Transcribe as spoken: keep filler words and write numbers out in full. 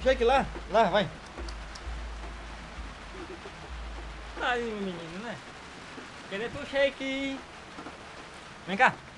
shake lá, lá, vai. Aí, menino, né? Cadê teu shake? Vem cá.